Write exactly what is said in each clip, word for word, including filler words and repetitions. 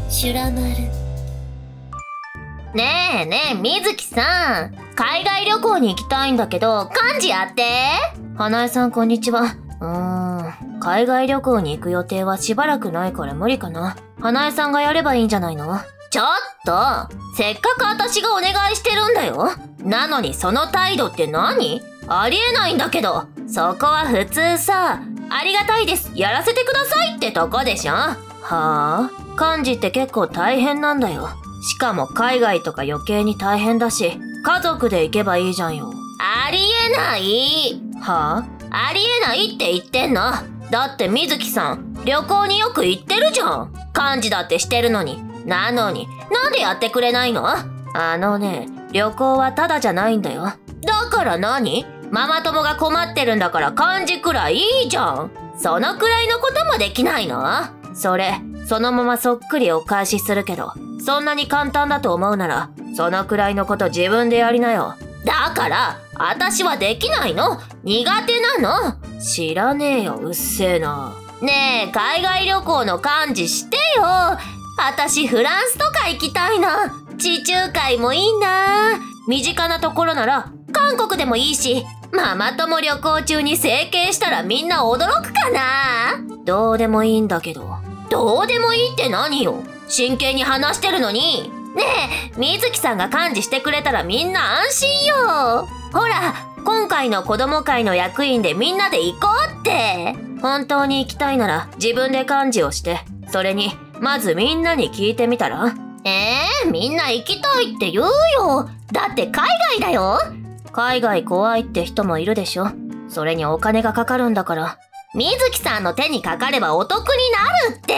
シュラマル。ねえねえ、みずきさん。海外旅行に行きたいんだけど、幹事やって。花江さん、こんにちは。うーん、海外旅行に行く予定はしばらくないから無理かな。花江さんがやればいいんじゃないの？ちょっと、せっかく私がお願いしてるんだよ。なのにその態度って何？ありえないんだけど。そこは普通さ、ありがたいです、やらせてくださいってとこでしょ。はあ？幹事って結構大変なんだよ。しかも海外とか余計に大変だし、家族で行けばいいじゃんよ。ありえない。はあ？ありえないって言ってんの。だってみずきさん、旅行によく行ってるじゃん。幹事だってしてるのに。なのに、なんでやってくれないの？あのね、旅行はタダじゃないんだよ。だから何？ママ友が困ってるんだから幹事くらいいいじゃん。そのくらいのこともできないの？それ、そのままそっくりお返しするけど、そんなに簡単だと思うなら、そのくらいのこと自分でやりなよ。だから、私はできないの？苦手なの？知らねえよ、うっせえな。ねえ、海外旅行の幹事してよ。私フランスとか行きたいな。地中海もいいな。身近なところなら韓国でもいいし、ママ友旅行中に整形したらみんな驚くかな。どうでもいいんだけど。どうでもいいって何よ。真剣に話してるのに。ねえ、みずきさんが幹事してくれたらみんな安心よ。ほら、今回の子供会の役員でみんなで行こうって。本当に行きたいなら自分で幹事をして、それにまずみんなに聞いてみたら？えー、みんな行きたいって言うよ。だって海外だよ。海外怖いって人もいるでしょ。それにお金がかかるんだから。みずきさんの手にかかればお得になるって。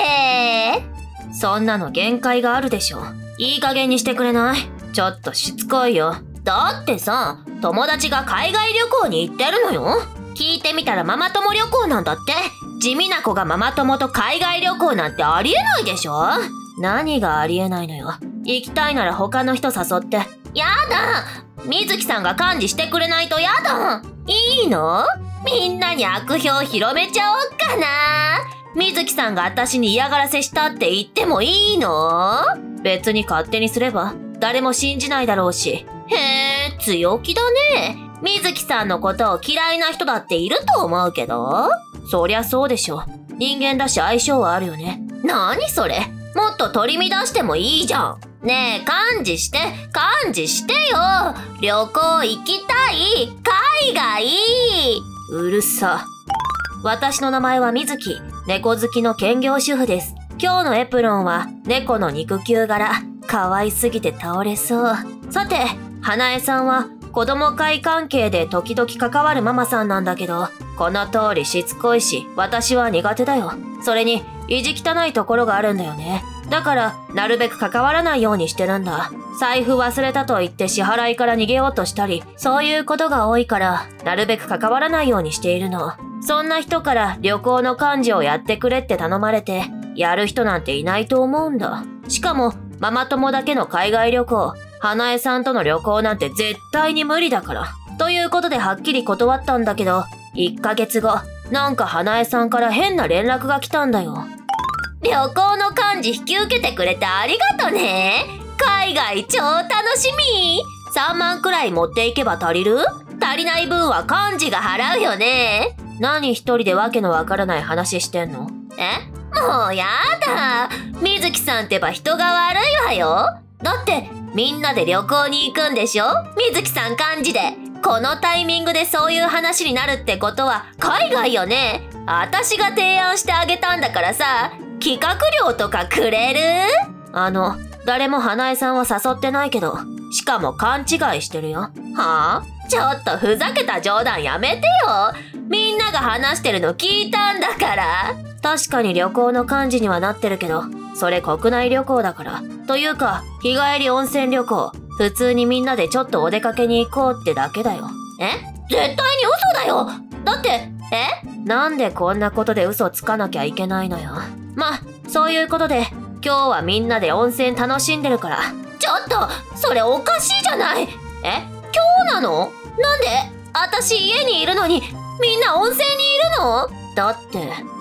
そんなの限界があるでしょ。いい加減にしてくれない？ちょっとしつこいよ。だってさ、友達が海外旅行に行ってるのよ。聞いてみたらママ友旅行なんだって。地味な子がママ友と海外旅行なんてありえないでしょ。何がありえないのよ。行きたいなら他の人誘って。やだ！みずきさんが幹事してくれないとやだ！いいの？みんなに悪評広めちゃおっかな。みずきさんが私に嫌がらせしたって言ってもいいの？別に勝手にすれば誰も信じないだろうし。へー、強気だね。みずきさんのことを嫌いな人だっていると思うけど。そりゃそうでしょ。人間だし相性はあるよね。なにそれ？もっと取り乱してもいいじゃん。ねえ、幹事して、幹事してよ。旅行行きたい。海外。うるさ。私の名前はみずき。猫好きの兼業主婦です。今日のエプロンは猫の肉球柄。可愛すぎて倒れそう。さて、花江さんは子供会関係で時々関わるママさんなんだけど、この通りしつこいし、私は苦手だよ。それに、意地汚いところがあるんだよね。だから、なるべく関わらないようにしてるんだ。財布忘れたと言って支払いから逃げようとしたり、そういうことが多いから、なるべく関わらないようにしているの。そんな人から旅行の幹事をやってくれって頼まれて、やる人なんていないと思うんだ。しかも、ママ友だけの海外旅行、花江さんとの旅行なんて絶対に無理だから。ということではっきり断ったんだけど、いっかげつご、なんか花江さんから変な連絡が来たんだよ。旅行の幹事引き受けてくれてありがとね。海外超楽しみ。さんまんくらい持っていけば足りる？足りない分は幹事が払うよね。何一人でわけのわからない話してんの？え？もうやだ。みずきさんってば人が悪いわよ。だってみんなで旅行に行くんでしょ？みずきさん幹事で。このタイミングでそういう話になるってことは海外よね。私が提案してあげたんだからさ、企画料とかくれる？あの、誰も花江さんは誘ってないけど、しかも勘違いしてるよ。はあ？ちょっとふざけた冗談やめてよ。みんなが話してるの聞いたんだから。確かに旅行の幹事にはなってるけど、それ国内旅行だから。というか、日帰り温泉旅行。普通にみんなでちょっとお出かけに行こうってだけだよ。え？絶対に嘘だよ。だって、え？なんでこんなことで嘘つかなきゃいけないのよ。ま、そういうことで、今日はみんなで温泉楽しんでるから。ちょっと、それおかしいじゃない。え？今日なの？なんで？私家にいるのに、みんな温泉にいるの？だって、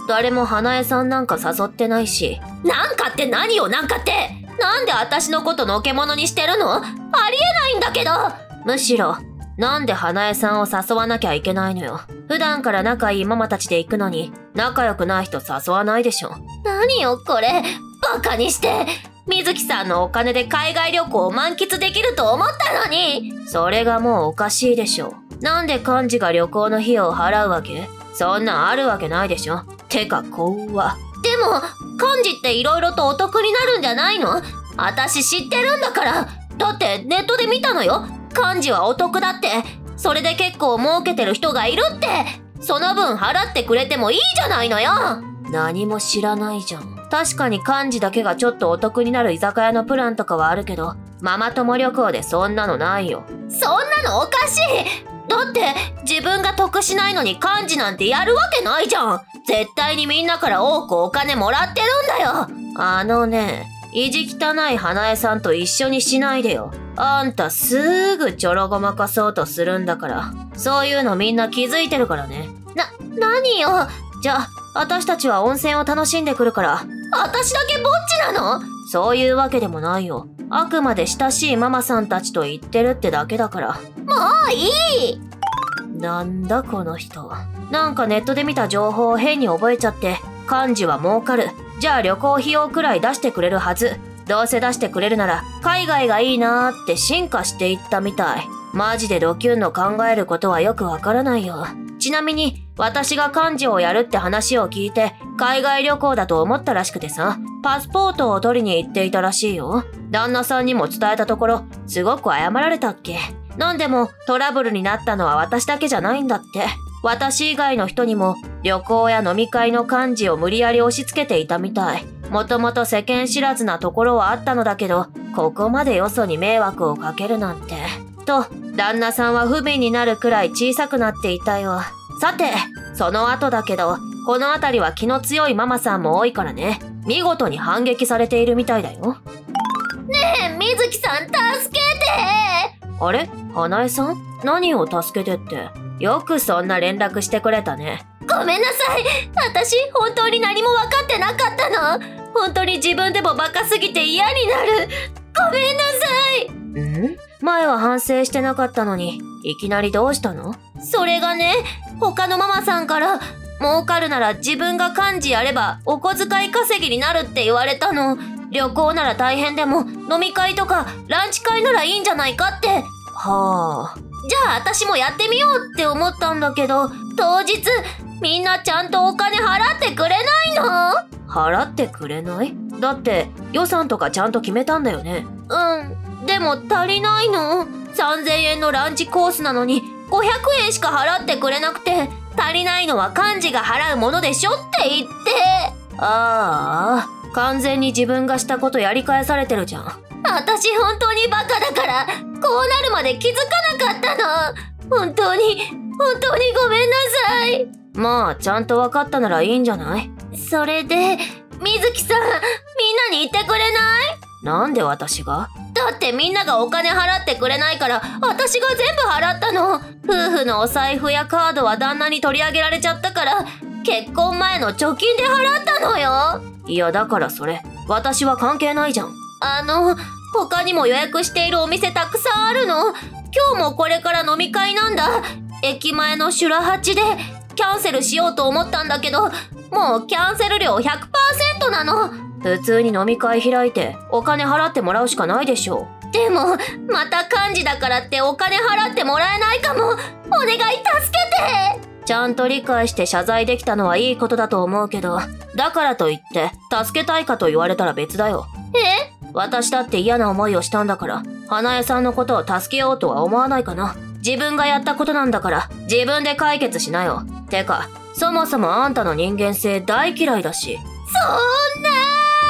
誰も花江さんなんか誘ってないし。なんかって何よ、なんかって。なんで私のことのけ者にしてるの？ありえないんだけど。むしろ、なんで花江さんを誘わなきゃいけないのよ。普段から仲いいママたちで行くのに、仲良くない人誘わないでしょ。何よこれ、バカにして。水木さんのお金で海外旅行を満喫できると思ったのに。それがもうおかしいでしょ。なんで幹事が旅行の費用を払うわけ？そんなんあるわけないでしょ。てか怖。でも、幹事って色々とお得になるんじゃないの？私知ってるんだから。だってネットで見たのよ。幹事はお得だって。それで結構儲けてる人がいるって。その分払ってくれてもいいじゃないのよ。何も知らないじゃん。確かに幹事だけがちょっとお得になる居酒屋のプランとかはあるけど、ママ友旅行でそんなのないよ。そんなのおかしい。だって自分が得しないのに幹事なんてやるわけないじゃん。絶対にみんなから多くお金もらってるんだよ。あのね、意地汚い花江さんと一緒にしないでよ。あんたすぐちょろごまかそうとするんだから。そういうのみんな気づいてるからね。な、何よ。じゃあ、私たちは温泉を楽しんでくるから。私だけぼっちなの？そういうわけでもないよ。あくまで親しいママさんたちと言ってるってだけだから。もういい！なんだこの人。なんかネットで見た情報を変に覚えちゃって、幹事は儲かる。じゃあ旅行費用くらい出してくれるはず。どうせ出してくれるなら海外がいいなーって進化していったみたい。マジでドキュンの考えることはよくわからないよ。ちなみに私が幹事をやるって話を聞いて海外旅行だと思ったらしくてさ、パスポートを取りに行っていたらしいよ。旦那さんにも伝えたところ、すごく謝られたっけ。なんでもトラブルになったのは私だけじゃないんだって。私以外の人にも旅行や飲み会の幹事を無理やり押し付けていたみたい。もともと世間知らずなところはあったのだけど、ここまでよそに迷惑をかけるなんて。と、旦那さんは不憫になるくらい小さくなっていたよ。さて、その後だけど、この辺りは気の強いママさんも多いからね。見事に反撃されているみたいだよ。ねえ、水木さん助けて！あれ？花江さん？何を助けてって。よくそんな連絡してくれたね。ごめんなさい。私、本当に何も分かってなかったの。本当に自分でもバカすぎて嫌になる。ごめんなさい。ん？前は反省してなかったのに、いきなりどうしたの？それがね、他のママさんから、儲かるなら自分が幹事やればお小遣い稼ぎになるって言われたの。旅行なら大変でも、飲み会とかランチ会ならいいんじゃないかって。はあ。じゃあ私もやってみようって思ったんだけど、当日、みんなちゃんとお金払ってくれないの？払ってくれない？だって予算とかちゃんと決めたんだよね。うん。でも足りないの。さんぜんえんのランチコースなのにごひゃくえんしか払ってくれなくて、足りないのは幹事が払うものでしょって言って。ああ、完全に自分がしたことやり返されてるじゃん。私本当にバカだから、こうなるまで気づかなかったの。本当に、本当にごめんなさい。まあ、ちゃんと分かったならいいんじゃない？それで、水木さん、みんなに言ってくれない？なんで私が？だってみんながお金払ってくれないから、私が全部払ったの。夫婦のお財布やカードは旦那に取り上げられちゃったから、結婚前の貯金で払ったのよ。いや、だからそれ、私は関係ないじゃん。あの、他にも予約しているお店たくさんあるの。今日もこれから飲み会なんだ。駅前のシュラハチでキャンセルしようと思ったんだけど、もうキャンセル料 ひゃくパーセント なの。普通に飲み会開いてお金払ってもらうしかないでしょ。でも、また幹事だからってお金払ってもらえないかも。お願い助けて。ちゃんと理解して謝罪できたのはいいことだと思うけど、だからといって助けたいかと言われたら別だよ。え？私だって嫌な思いをしたんだから、花江さんのことを助けようとは思わないかな。自分がやったことなんだから自分で解決しなよ。てか、そもそもあんたの人間性大嫌いだし。そんな！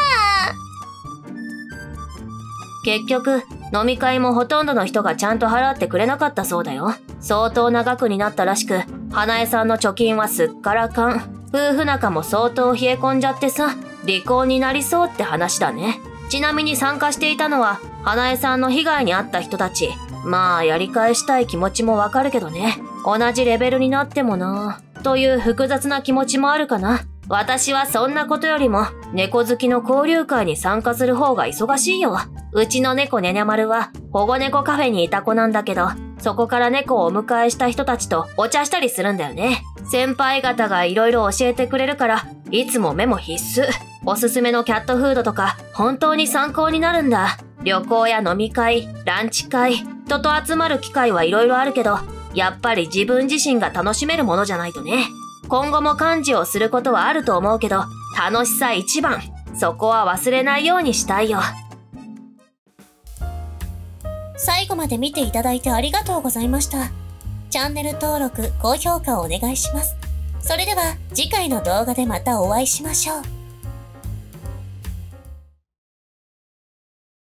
結局、飲み会もほとんどの人がちゃんと払ってくれなかったそうだよ。相当な額になったらしく、花江さんの貯金はすっからかん。夫婦仲も相当冷え込んじゃってさ、離婚になりそうって話だね。ちなみに参加していたのは、花江さんの被害に遭った人たち。まあ、やり返したい気持ちもわかるけどね。同じレベルになってもな。という複雑な気持ちもあるかな。 私はそんなことよりも、猫好きの交流会に参加する方が忙しいよ。うちの猫ねにゃまるは、保護猫カフェにいた子なんだけど、そこから猫をお迎えした人たちとお茶したりするんだよね。先輩方が色々教えてくれるから、いつもメモ必須。おすすめのキャットフードとか、本当に参考になるんだ。旅行や飲み会、ランチ会、人と集まる機会はいろいろあるけど、やっぱり自分自身が楽しめるものじゃないとね。今後も幹事をすることはあると思うけど、楽しさ一番。そこは忘れないようにしたいよ。 最後まで見ていただいてありがとうございました。チャンネル登録、高評価をお願いします。それでは次回の動画でまたお会いしましょう。